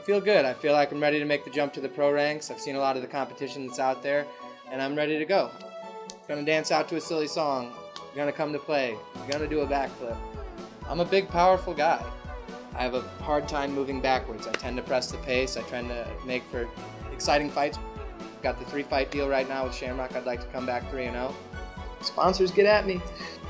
feel good. I feel like I'm ready to make the jump to the pro ranks. I've seen a lot of the competition that's out there, and I'm ready to go. Gonna dance out to a silly song. Gonna come to play. Gonna do a backflip. I'm a big, powerful guy. I have a hard time moving backwards. I tend to press the pace. I tend to make for exciting fights. Got the 3-fight deal right now with Shamrock. I'd like to come back 3-0. Sponsors, get at me.